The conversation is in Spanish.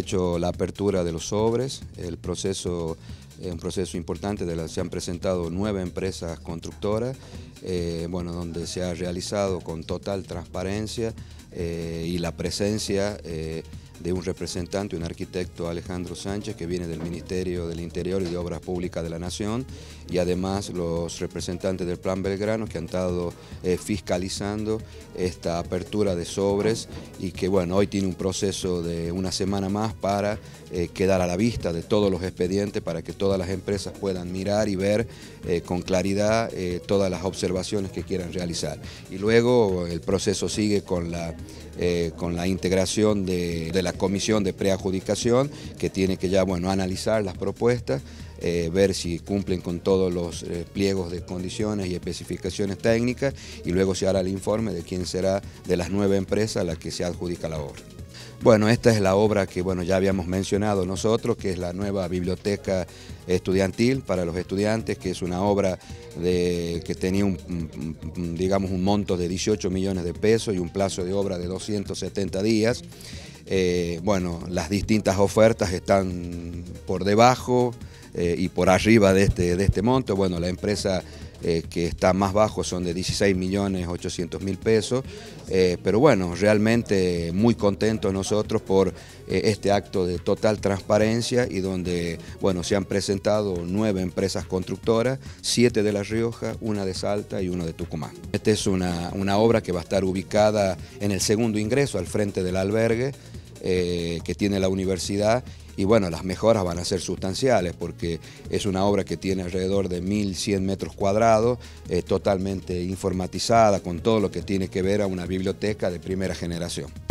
hecho la apertura de los sobres, el proceso es un proceso importante, se han presentado 9 empresas constructoras, donde se ha realizado con total transparencia y la presencia de un representante, un arquitecto Alejandro Sánchez, que viene del Ministerio del Interior y de Obras Públicas de la Nación, y además los representantes del Plan Belgrano, que han estado fiscalizando esta apertura de sobres y que hoy tiene un proceso de una semana más para quedar a la vista de todos los expedientes para que todas las empresas puedan mirar y ver con claridad todas las observaciones que quieran realizar. Y luego el proceso sigue con la integración de la comisión de preadjudicación, que tiene que ya analizar las propuestas, ver si cumplen con todos los pliegos de condiciones y especificaciones técnicas, y luego se hará el informe de quién será de las 9 empresas a las que se adjudica la obra. Bueno, esta es la obra que ya habíamos mencionado nosotros, que es la nueva biblioteca estudiantil para los estudiantes, que es una obra que tenía un monto de 18 millones de pesos y un plazo de obra de 270 días. Las distintas ofertas están por debajo y por arriba de este monto. La empresa que está más bajo son de 16.800.000 pesos, pero realmente muy contentos nosotros por este acto de total transparencia y donde se han presentado 9 empresas constructoras, 7 de La Rioja, 1 de Salta y 1 de Tucumán. Esta es una obra que va a estar ubicada en el segundo ingreso, al frente del albergue que tiene la universidad. Y las mejoras van a ser sustanciales porque es una obra que tiene alrededor de 1.100 metros cuadrados, totalmente informatizada, con todo lo que tiene que ver a una biblioteca de primera generación.